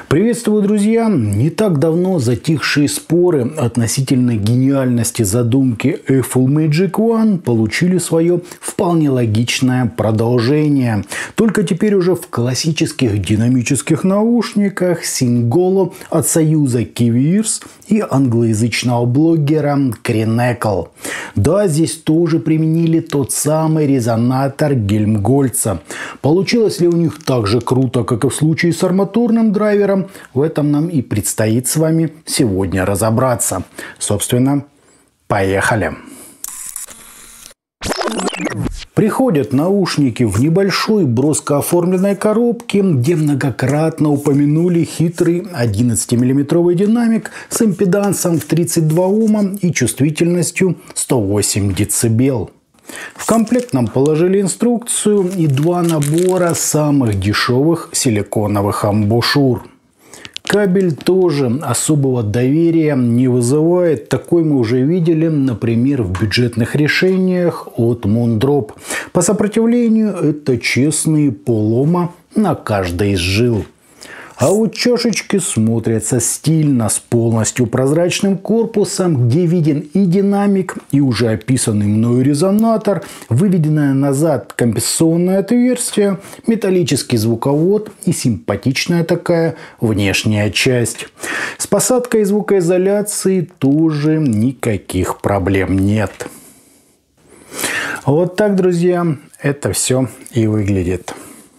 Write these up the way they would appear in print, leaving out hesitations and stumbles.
Приветствую, друзья! Не так давно затихшие споры относительно гениальности задумки Eiffel Magic One получили свое вполне логичное продолжение. Только теперь уже в классических динамических наушниках Singolo от союза Kevears и англоязычного блогера Кринекл. Да, здесь тоже применили тот самый резонатор Гельмгольца. Получилось ли у них так же круто, как и в случае с арматурным драйвером? В этом нам и предстоит с вами сегодня разобраться. Собственно, поехали! Приходят наушники в небольшой броско оформленной коробке, где многократно упомянули хитрый 11-мм динамик с импедансом в 32 Ома и чувствительностью 108 дБ. В комплект нам положили инструкцию и два набора самых дешевых силиконовых амбушюр. Кабель тоже особого доверия не вызывает. Такой мы уже видели, например, в бюджетных решениях от Moondrop. По сопротивлению это честные полома на каждой из жил. А вот чашечки смотрятся стильно, с полностью прозрачным корпусом, где виден и динамик, и уже описанный мною резонатор, выведенное назад компенсационное отверстие, металлический звуковод и симпатичная такая внешняя часть. С посадкой и звукоизоляцией тоже никаких проблем нет. Вот так, друзья, это все и выглядит.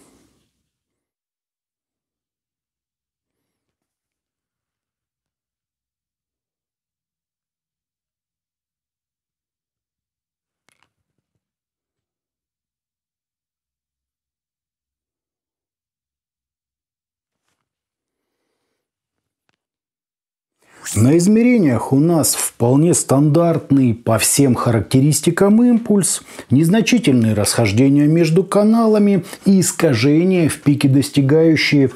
На измерениях у нас вполне стандартный по всем характеристикам импульс, незначительные расхождения между каналами и искажения в пике, достигающие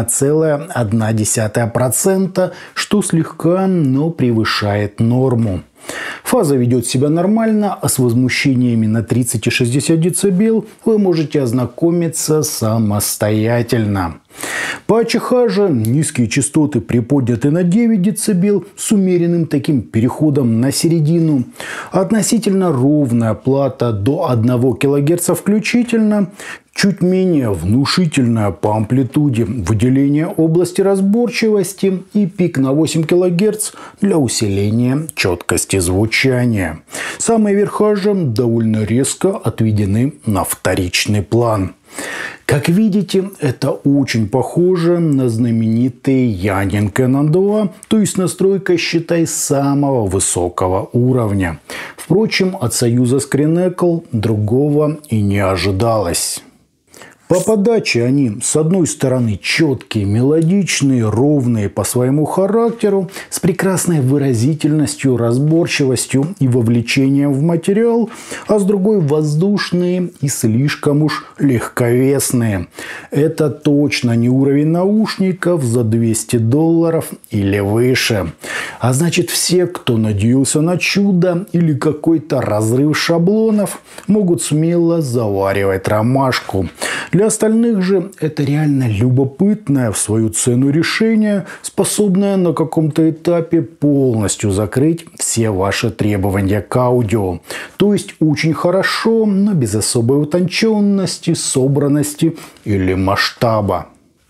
1,1%, что слегка, но превышает норму. Фаза ведет себя нормально, а с возмущениями на 30 и 60 дБ вы можете ознакомиться самостоятельно. По АЧХ же низкие частоты приподняты на 9 дБ с умеренным таким переходом на середину. Относительно ровная плата до 1 кГц включительно. Чуть менее внушительная по амплитуде выделение области разборчивости и пик на 8 кГц для усиления четкости звучания. Самые верха же довольно резко отведены на вторичный план. Как видите, это очень похоже на знаменитый Yanin Canon 2, то есть настройка, считай, самого высокого уровня. Впрочем, от союза с Кринекл другого и не ожидалось. По подаче они, с одной стороны, четкие, мелодичные, ровные по своему характеру, с прекрасной выразительностью, разборчивостью и вовлечением в материал, а с другой воздушные и слишком уж легковесные. Это точно не уровень наушников за $200 или выше. А значит, все, кто надеялся на чудо или какой-то разрыв шаблонов, могут смело заваривать ромашку. Для остальных же это реально любопытное в свою цену решение, способное на каком-то этапе полностью закрыть все ваши требования к аудио. То есть очень хорошо, но без особой утонченности, собранности или масштаба.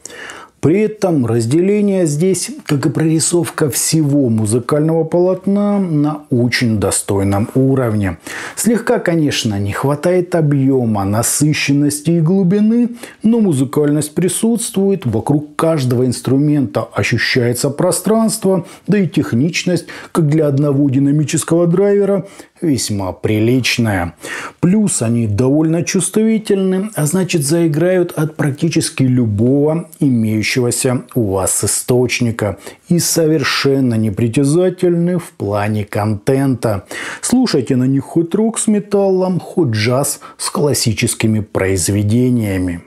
При этом разделение здесь, как и прорисовка всего музыкального полотна, на очень достойном уровне. Слегка, конечно, не хватает объема, насыщенности и глубины, но музыкальность присутствует, вокруг каждого инструмента ощущается пространство, да и техничность, как для одного динамического драйвера, весьма приличная. Плюс они довольно чувствительны, а значит заиграют от практически любого имеющегося у вас источника и совершенно непритязательны в плане контента. Слушайте на них хоть рок с металлом, хоть джаз с классическими произведениями.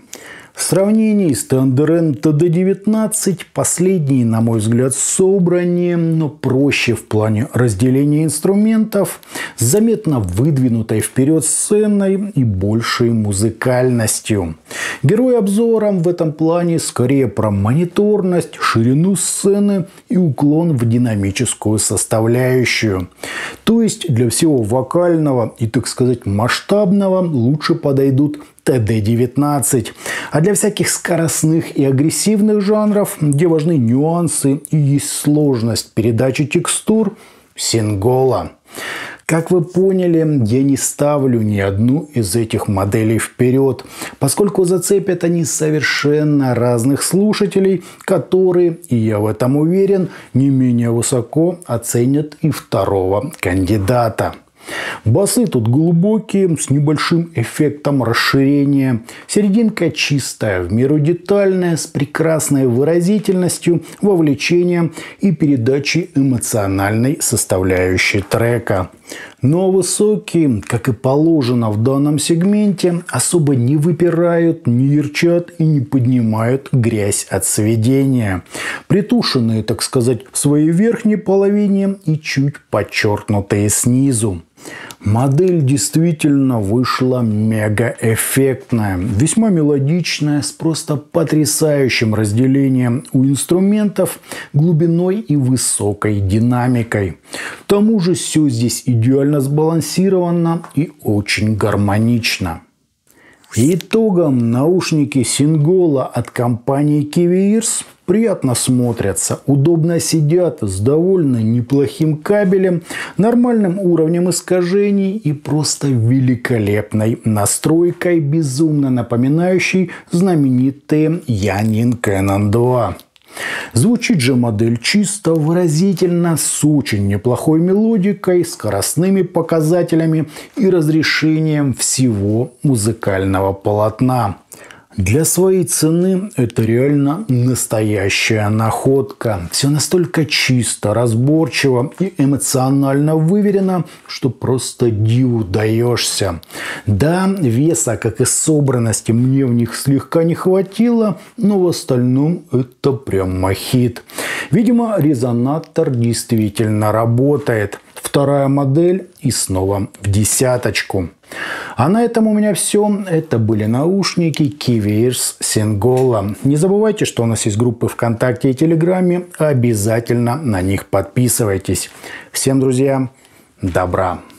В сравнении с Thunder N TD19 последний, на мой взгляд, собраннее, но проще в плане разделения инструментов, с заметно выдвинутой вперед сценой и большей музыкальностью. Герой обзора в этом плане скорее про мониторность, ширину сцены и уклон в динамическую составляющую. То есть для всего вокального и, так сказать, масштабного лучше подойдут TD19. А для всяких скоростных и агрессивных жанров, где важны нюансы и есть сложность передачи текстур, Singola. Как вы поняли, я не ставлю ни одну из этих моделей вперед, поскольку зацепят они совершенно разных слушателей, которые, и я в этом уверен, не менее высоко оценят и второго кандидата. Басы тут глубокие, с небольшим эффектом расширения. Серединка чистая, в меру детальная, с прекрасной выразительностью, вовлечением и передачей эмоциональной составляющей трека. Но высокие, как и положено в данном сегменте, особо не выпирают, не ярчат и не поднимают грязь от сведения. Притушенные, так сказать, в своей верхней половине и чуть подчеркнутые снизу. Модель действительно вышла мега-эффектная, весьма мелодичная, с просто потрясающим разделением у инструментов, глубиной и высокой динамикой. К тому же все здесь идеально сбалансировано и очень гармонично. Итогом наушники Singola от компании KiwiEars приятно смотрятся, удобно сидят, с довольно неплохим кабелем, нормальным уровнем искажений и просто великолепной настройкой, безумно напоминающей знаменитые Yanin Canon 2. Звучит же модель чисто, выразительно, с очень неплохой мелодикой, скоростными показателями и разрешением всего музыкального полотна. Для своей цены это реально настоящая находка. Все настолько чисто, разборчиво и эмоционально выверено, что просто диву даешься. Да, веса, как и собранности, мне в них слегка не хватило, но в остальном это прямо хит. Видимо, резонатор действительно работает. Вторая модель и снова в десяточку. А на этом у меня все. Это были наушники KiwiEars Singola. Не забывайте, что у нас есть группы ВКонтакте и Телеграме. Обязательно на них подписывайтесь. Всем, друзья, добра!